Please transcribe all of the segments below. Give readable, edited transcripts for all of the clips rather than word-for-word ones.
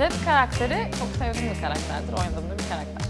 Jet karakteri çok sevdiğim bir karakterdir, oynadığım da bir karakter.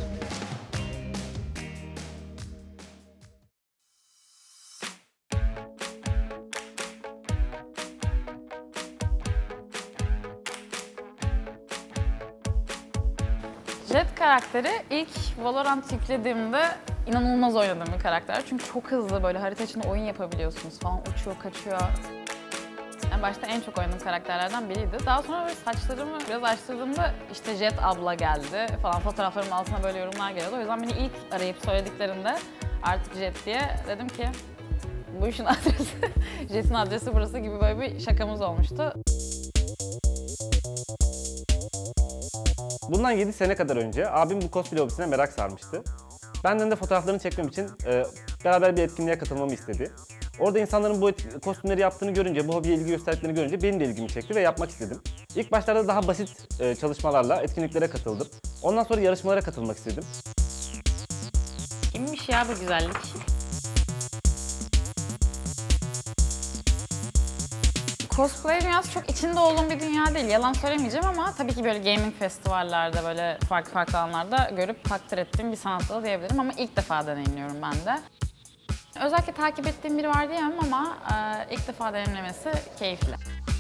Jet karakteri ilk Valorant yüklediğimde inanılmaz oynadığım bir karakter. Çünkü çok hızlı, böyle harita içinde oyun yapabiliyorsunuz falan, uçuyor, kaçıyor. En başta en çok oynadığım karakterlerden biriydi. Daha sonra böyle saçlarımı biraz açtırdığımda işte Jet abla geldi falan, fotoğraflarımın altına böyle yorumlar geliyordu. O yüzden beni ilk arayıp söylediklerinde artık Jet diye dedim ki bu işin adresi, Jet'in adresi burası gibi böyle bir şakamız olmuştu. Bundan 7 sene kadar önce abim bu cosplay hobisine merak sarmıştı. Benden de fotoğraflarını çekmem için beraber bir etkinliğe katılmamı istedi. Orada insanların bu kostümleri yaptığını görünce, bu hobiye ilgi gösterdiklerini görünce benim de ilgimi çekti ve yapmak istedim. İlk başlarda daha basit çalışmalarla etkinliklere katıldım. Ondan sonra yarışmalara katılmak istedim. Kimmiş ya bu güzellik? Cosplay dünyası çok içinde olduğum bir dünya değil, yalan söylemeyeceğim ama tabii ki böyle gaming festivallerde, böyle farklı alanlarda görüp takdir ettiğim bir sanat dalı diyebilirim ama ilk defa deneyimliyorum ben de. Özellikle takip ettiğim biri var diyemem ama ilk defa deneyimlemesi keyifli.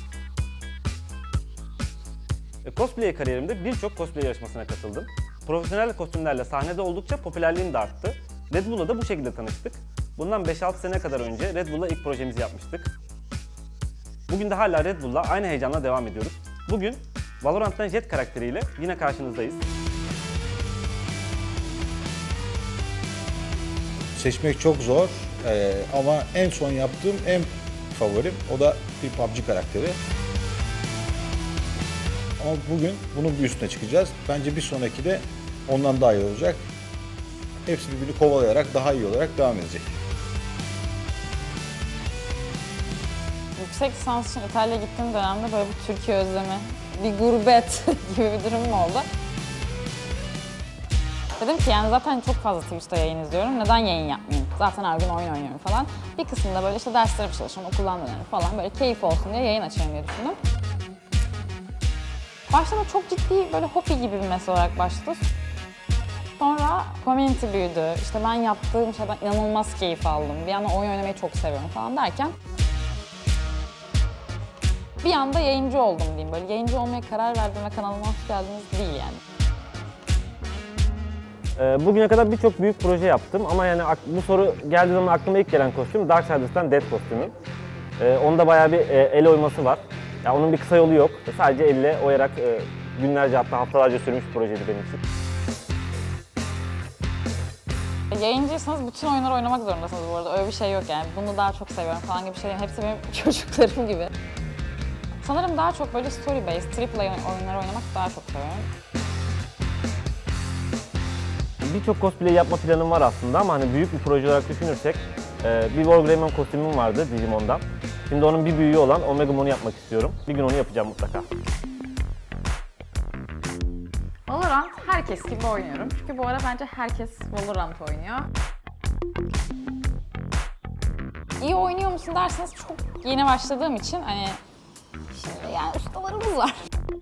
Cosplay kariyerimde birçok cosplay yarışmasına katıldım. Profesyonel kostümlerle sahnede oldukça popülerliğim de arttı. Red Bull'la da bu şekilde tanıştık. Bundan 5-6 sene kadar önce Red Bull'la ilk projemizi yapmıştık. Bugün de hala Red Bull'la aynı heyecanla devam ediyoruz. Bugün Valorant'tan Jet karakteriyle yine karşınızdayız. Seçmek çok zor ama en son yaptığım en favorim o da bir PUBG karakteri. Ama bugün bunun bir üstüne çıkacağız. Bence bir sonraki de ondan daha iyi olacak. Hepsi birbirini kovalayarak daha iyi olarak devam edecek. Yüksek lisans için İtalya'ya gittiğim dönemde böyle bir Türkiye özlemi, bir gurbet gibi bir durumum oldu. Dedim ki yani zaten çok fazla Twitch'te yayın izliyorum, neden yayın yapmayayım? Zaten her gün oyun oynuyorum falan. Bir kısmında böyle işte derslere bir çalışırım, okuldan dönerim falan, böyle keyif olsun diye yayın açarım diye düşündüm. Başta da çok ciddi böyle hobi gibi bir mesele olarak başladı. Sonra community büyüdü, işte ben yaptığım şeyden inanılmaz keyif aldım, bir yandan oyun oynamayı çok seviyorum falan derken bir anda yayıncı oldum diyeyim. Böyle yayıncı olmaya karar verdim ve kanalıma hoş geldiniz değil yani. Bugüne kadar birçok büyük proje yaptım ama yani bu soru geldiği zaman aklıma ilk gelen kostüm Darksiders'tan Dead kostümü. Onda bayağı bir el oyması var. Yani onun bir kısa yolu yok. Sadece elle oyarak günlerce hatta haftalarca sürmüş bir projeydi benim için. Yayıncıysanız bütün oyunları oynamak zorundasınız bu arada. Öyle bir şey yok yani. Bunu daha çok seviyorum falan gibi bir şey değil. Hepsi benim çocuklarım gibi. Sanırım daha çok böyle story based, AAA oyunları oynamak daha çok seviyorum. Birçok cosplay yapma planım var aslında ama hani büyük bir proje olarak düşünürsek bir Wargreymon kostümüm vardı Digimon'dan. Şimdi onun bir büyüğü olan Omegamon'u yapmak istiyorum. Bir gün onu yapacağım mutlaka. Valorant herkes gibi oynuyorum. Çünkü bu ara bence herkes Valorant oynuyor. İyi oynuyor musun derseniz çok yeni başladığım için hani şimdi yani ustalarımız var.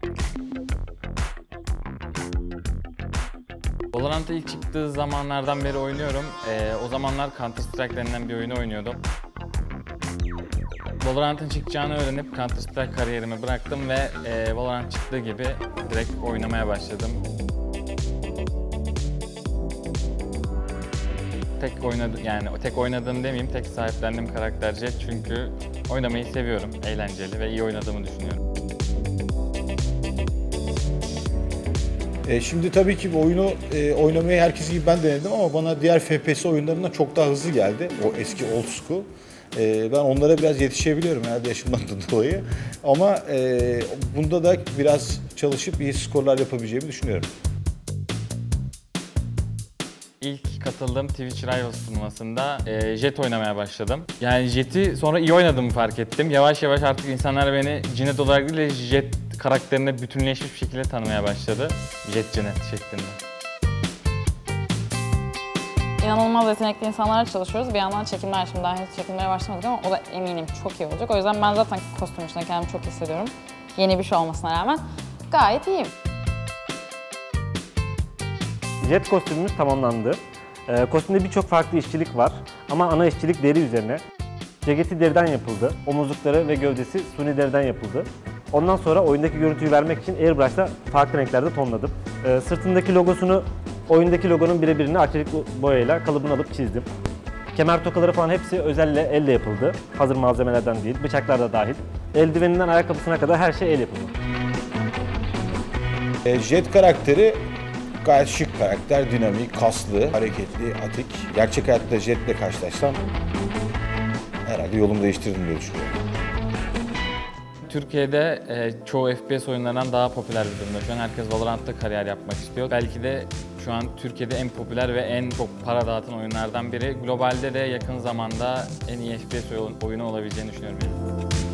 Valorant'a ilk çıktığı zamanlardan beri oynuyorum. O zamanlar Counter Strike denilen bir oyunu oynuyordum. Valorant'ın çıkacağını öğrenip Counter Strike kariyerimi bıraktım ve Valorant çıktığı gibi direkt oynamaya başladım. Tek oynadığım demeyeyim, tek sahiplendiğim karakter Jet çünkü oynamayı seviyorum, eğlenceli ve iyi oynadığımı düşünüyorum. Şimdi tabii ki bu oyunu oynamayı herkes gibi ben denedim ama bana diğer FPS oyunlarından çok daha hızlı geldi. O eski old school. Ben onlara biraz yetişebiliyorum herhalde yaşımdan dolayı. Ama bunda da biraz çalışıp iyi skorlar yapabileceğimi düşünüyorum. İlk katıldığım Twitch Rivals turnuvasında Jet oynamaya başladım. Yani Jet'i sonra iyi oynadığımı fark ettim. Yavaş yavaş artık insanlar beni Cinet olarak değil de Jet karakterine bütünleşmiş bir şekilde tanımaya başladı. Jet Cinet şeklinde. İnanılmaz yetenekli insanlarla çalışıyoruz. Bir yandan çekimler, şimdi daha henüz çekimlere başlamadık ama o da eminim çok iyi olacak. O yüzden ben zaten kostüm içinde kendimi çok hissediyorum. Yeni bir şey olmasına rağmen gayet iyiyim. Jet kostümümüz tamamlandı. Kostümde birçok farklı işçilik var ama ana işçilik deri üzerine. Ceketi deriden yapıldı, omuzlukları ve gövdesi suni deriden yapıldı. Ondan sonra oyundaki görüntüyü vermek için airbrush'la farklı renklerde tonladım. Sırtındaki logosunu oyundaki logonun birebirini akrilik boyayla kalıbını alıp çizdim. Kemer tokaları falan hepsi özelle elle yapıldı. Hazır malzemelerden değil, bıçaklar da dahil. Eldiveninden ayakkabısına kadar her şey el yapımı. Jet karakteri gayet şık karakter, dinamik, kaslı, hareketli, atik. Gerçek hayatta Jet'le karşılaşsam herhalde yolumu değiştirdim diye düşünüyorum. Türkiye'de çoğu FPS oyunlarından daha popüler bir durumda. Şu an herkes Valorant'ta kariyer yapmak istiyor. Belki de şu an Türkiye'de en popüler ve en çok para dağıtan oyunlardan biri. Globalde de yakın zamanda en iyi FPS oyunu olabileceğini düşünüyorum.